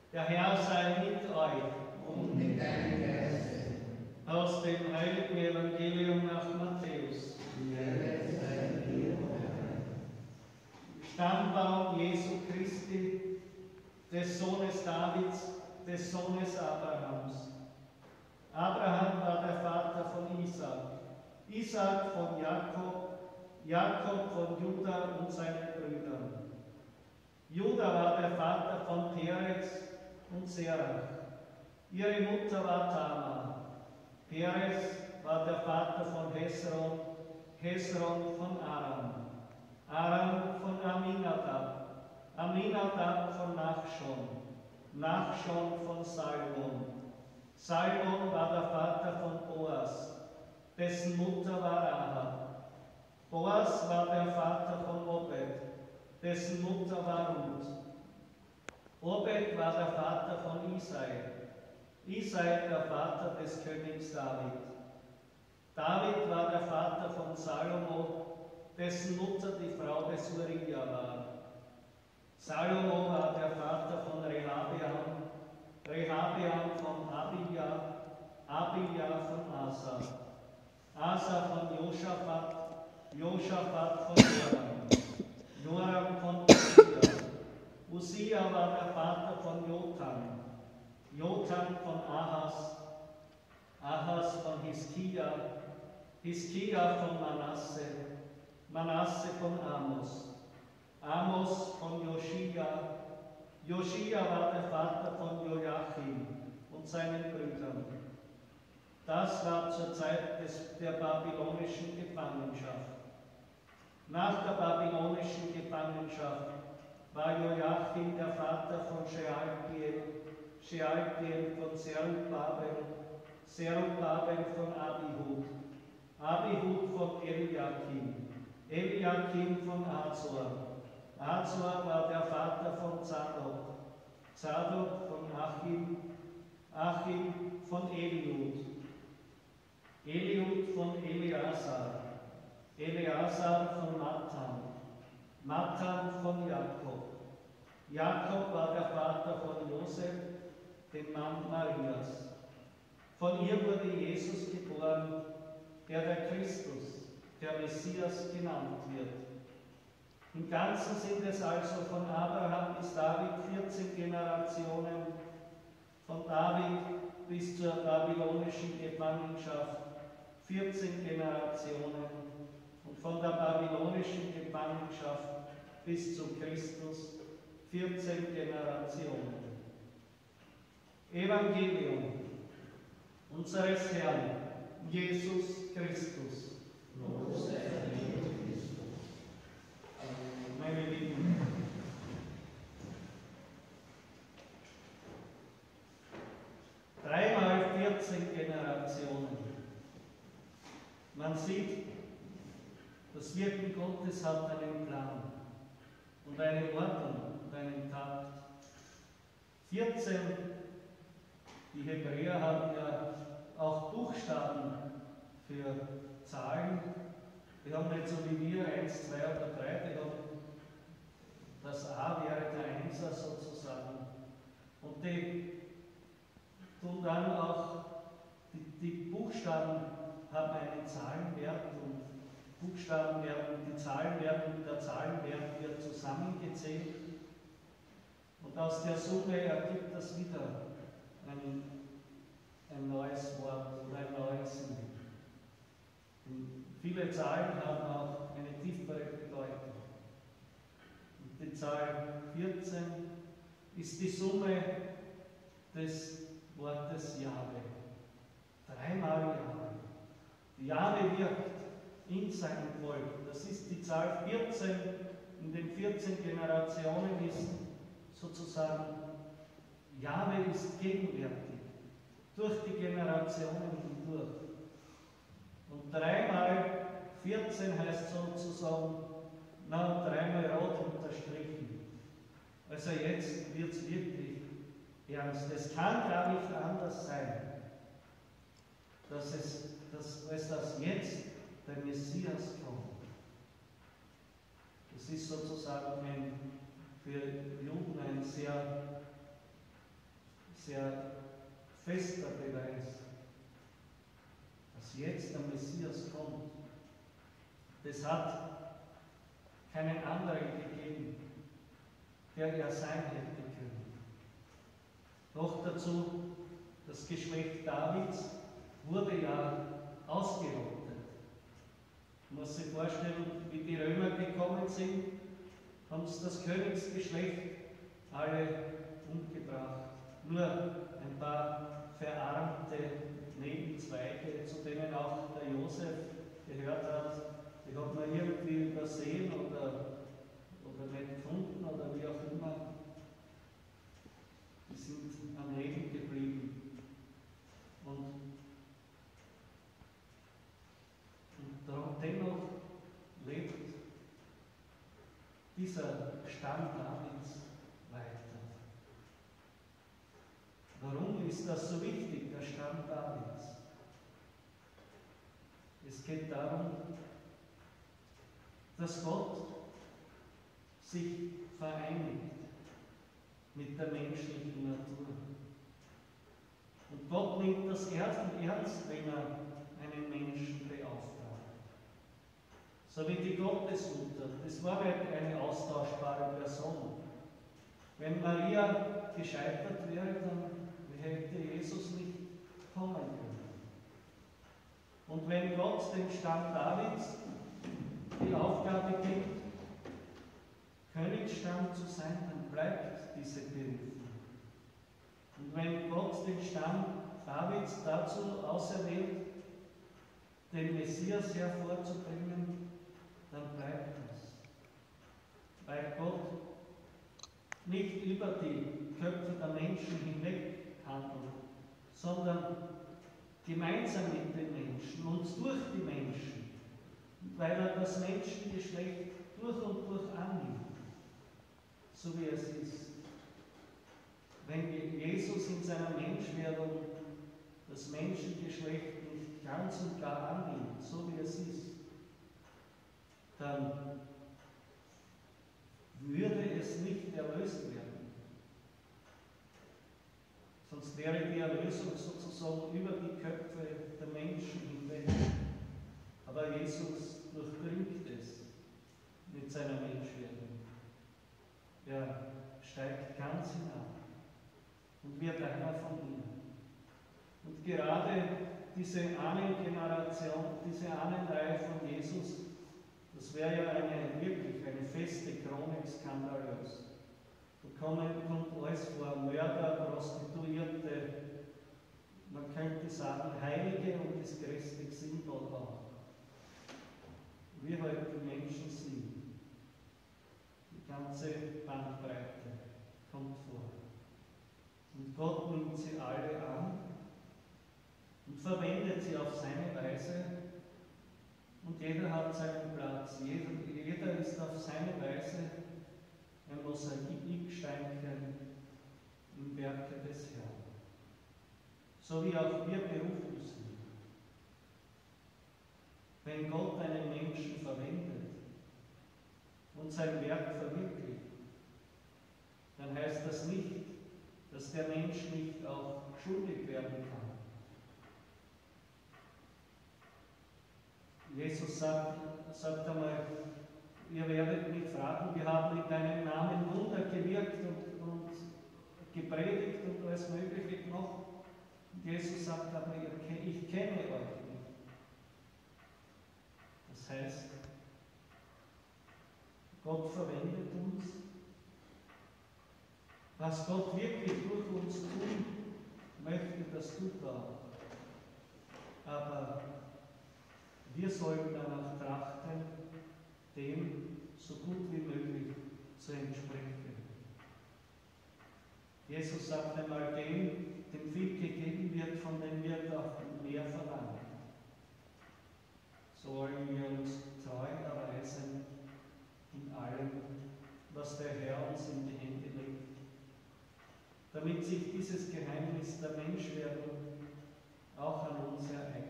Der Herr sei mit euch. Und mit deinem Geiste. Aus dem heiligen Evangelium nach Matthäus. Stammbaum Jesu Christi, des Sohnes Davids, des Sohnes Abrahams. Abraham war der Vater von Isaak, Isaak von Jakob, Jakob von Juda und seinen Brüdern. Juda war der Vater von Perez und Serach. Ihre Mutter war Tamar. Perez war der Vater von Hesron, Hesron von Aram, Aram von Aminadab, Aminadab von Nachschon, Nachschon von Salmon. Salmon war der Vater von Boas, dessen Mutter war Rahab. Boas war der Vater von Obed, dessen Mutter war Ruth. Obed war der Vater von Isai, Isai der Vater des Königs David. David war der Vater von Salomo, dessen Mutter die Frau des Uriah war. Salomo war der Vater von Rehabeam, Rehabeam von Abia, Abia von Asa, Asa von Josaphat, Josaphat von Joram, Joram von Usia. Usia war der Vater von Jotham, Jotham von Ahas, Ahas von Hiskia, Hiskia von Manasse, Manasse von Amos, Amos von Joschia, Joschia war der Vater von Joachim und seinen Brüdern. Das war zur Zeit der babylonischen Gefangenschaft. Nach der babylonischen Gefangenschaft war Joachim der Vater von Shealtiel, Shealtiel von Zerubabel, Zerubabel von Abihud, Abihud von Eliakim, Eliakim von Azor. Azor war der Vater von Zadok, Zadok von Achim, Achim von Eliud, Eliud von Eleazar, Eleazar von Matan, Matan von Jakob. Jakob war der Vater von Josef, dem Mann Marias. Von ihr wurde Jesus geboren, der Christus, der Messias genannt wird. Im Ganzen sind es also von Abraham bis David 14 Generationen, von David bis zur babylonischen Gefangenschaft 14 Generationen und von der babylonischen Gefangenschaft bis zu Christus 14 Generationen. Evangelium unseres Herrn Jesus Christus. Meine Lieben, dreimal 14 Generationen. Man sieht, das Wirken Gottes hat einen Plan und eine Ordnung und einen Takt. 14, die Hebräer haben ja auch Buchstaben für Zahlen. Wir haben nicht so wie wir 1, 2 oder 3, wir haben das A wäre der Einser sozusagen. Und die tun dann auch, die Buchstaben haben einen Zahlenwert und Buchstaben werden, die Zahlen werden, der Zahlenwert wird zusammengezählt und aus der Summe ergibt das wieder ein neues Wort oder ein neues Sinn. Und viele Zahlen haben auch eine tiefere Bedeutung. Und die Zahl 14 ist die Summe des Wortes Jahwe. Dreimal Jahwe. Die Jahwe wirkt in seinem Volk. Das ist die Zahl 14. In den 14 Generationen ist sozusagen, Jahwe ist gegenwärtig. Durch die Generationen hindurch. Und dreimal 14 heißt sozusagen, dreimal rot unterstrichen. Also jetzt wird es wirklich ernst. Es kann gar nicht anders sein, als dass jetzt der Messias kommt. Das ist sozusagen für Juden ein sehr sehr fester Beweis, dass jetzt der Messias kommt. Das hat keinen anderen gegeben, der er sein hätte können. Noch dazu, das Geschlecht Davids wurde ja ausgerottet. Man muss sich vorstellen, wie die Römer gekommen sind, haben sie das Königsgeschlecht alle umgebracht. Nur ein paar verarmte Nebenzweige, zu denen auch der Josef gehört hat, die hat man irgendwie übersehen oder nicht gefunden oder wie auch immer. Die sind am Leben geblieben. Und dennoch lebt dieser Stamm Davids weiter. Warum ist das so wichtig, der Stamm Davids? Es geht darum, dass Gott sich vereinigt mit der menschlichen Natur. Und Gott nimmt das ernst, wenn er einen Menschen beauftragt. So wie die Gottesmutter, das war nicht eine austauschbare Person. Wenn Maria gescheitert wäre, dann hätte Jesus nicht kommen können. Und wenn Gott dem Stamm Davids die Aufgabe gibt, Königsstamm zu sein, dann bleibt diese Berufung. Und wenn Gott den Stamm Davids dazu auserwählt, den Messias hervorzubringen, dann bleibt das. Weil Gott nicht über die Köpfe der Menschen hinweg handelt, sondern gemeinsam mit den Menschen und durch die Menschen, weil er das Menschengeschlecht durch und durch annimmt, so wie es ist. Wenn Jesus in seiner Menschwerdung das Menschengeschlecht nicht ganz und gar annimmt, so wie es ist, dann würde es nicht erlöst werden. Sonst wäre die Erlösung sozusagen über die Köpfe der Menschen hinweg. Aber Jesus durchdringt es mit seiner Menschwerdung. Er steigt ganz hinab und wird einer von ihnen. Und gerade diese Ahnengeneration, diese Ahnenreihe von Jesus, das wäre ja wirklich eine feste Chronik skandalös. Da kommt alles vor, Mörder, Prostituierte, man könnte sagen Heilige und das größte Symbol auch. Wie halt die Menschen sind. Die ganze Bandbreite kommt vor. Und Gott nimmt sie alle an und verwendet sie auf seine Weise. Und jeder hat seinen Platz. Jeder ist auf seine Weise ein Mosaiksteinchen im Werke des Herrn. So wie auch wir berufen sind. Wenn Gott einen Menschen verwendet und sein Werk verwirklicht, dann heißt das nicht, dass der Mensch nicht auch schuldig werden kann. Jesus sagt einmal, ihr werdet mich fragen, wir haben in deinem Namen Wunder gewirkt und gepredigt und alles Mögliche gemacht. Und Jesus sagt aber, ich kenne euch nicht. Das heißt, Gott verwendet uns. Was Gott wirklich durch uns tun möchte, das tut er auch. Aber wir sollten danach trachten, dem so gut wie möglich zu entsprechen. Jesus sagt einmal, dem viel gegeben wird, von dem wird auch mehr verlangt. So wollen wir uns treu erweisen in allem, was der Herr uns in die Hände legt, damit sich dieses Geheimnis der Menschwerdung auch an uns ereignet.